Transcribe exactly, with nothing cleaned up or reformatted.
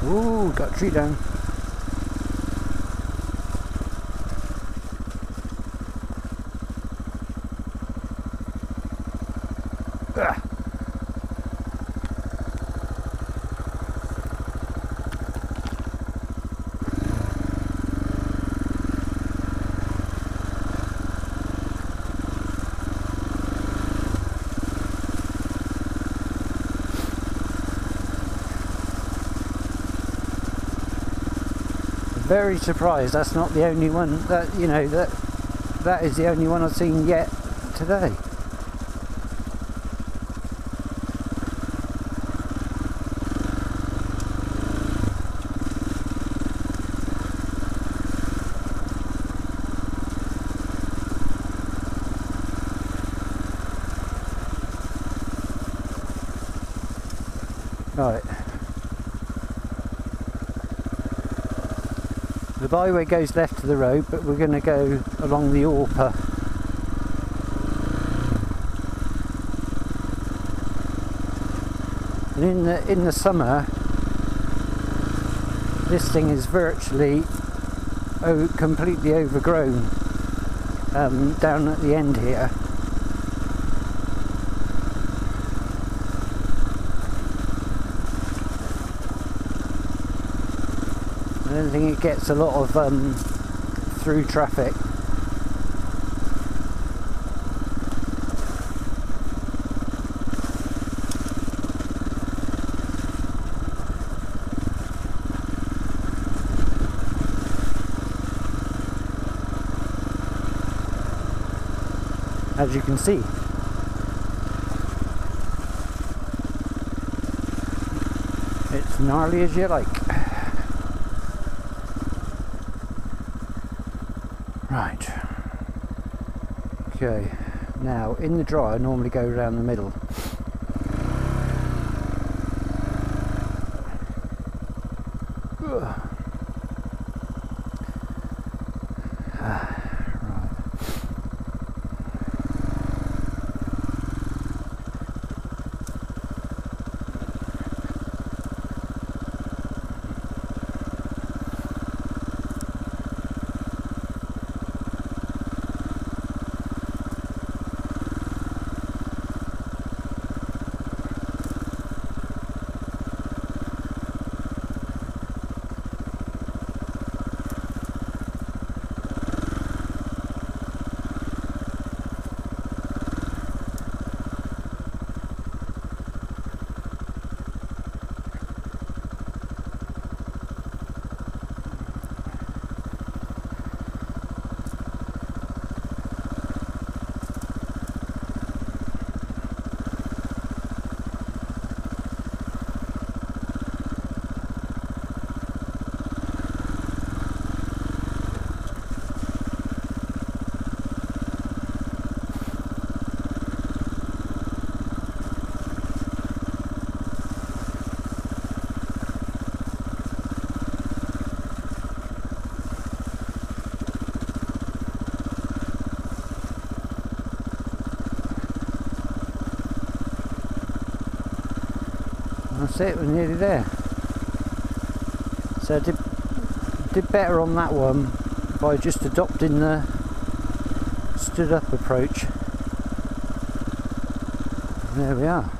Ooh, got a tree down. Ugh. Very surprised that's not the only one that, you know, that that is the only one I've seen yet today. Right. The byway goes left to the road, but we're going to go along the O R P A. And in the in the summer, this thing is virtually oh, completely overgrown um, down at the end here. I don't think it gets a lot of um, through traffic. As you can see. It's gnarly as you like. Right. Okay. Now, in the dry, I normally go around the middle. Ugh. That's it, we're nearly there. So I did, did better on that one by just adopting the stood up approach. And there we are.